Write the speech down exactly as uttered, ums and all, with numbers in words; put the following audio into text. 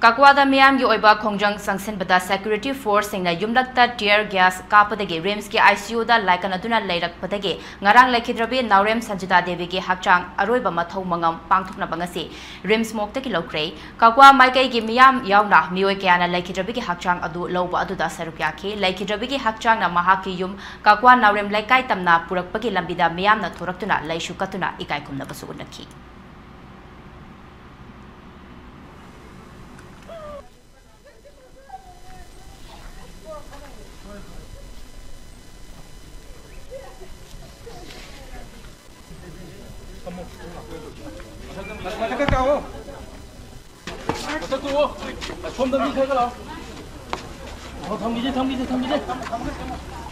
Kakwada miyam gi oiba khongjang sangsin bada security force singna yumlakta tear gas kapadagi rims ki I C U da laikan aduna leirak padagi ngarang laikhidrabi Naorem Sanjita devi gi hakchang aroiba mathou mangam pangthoknaba ngasi rims mokta ki loukhre kakwa maikai gi miyam yauna mioi kyana laikhidrabi gi hakchang adu loba adu da sarupya ki laikhidrabi gi hakchang na mahaki yum kakwa Naorem laikai tamna purakpagi lambida miyam na thoraktuna laishu katuna ikai kumna basu unaki Mata kau, mata tu, 좀 더 밑에 가라. 어, 더 밑에, 더 밑에, 더 밑에.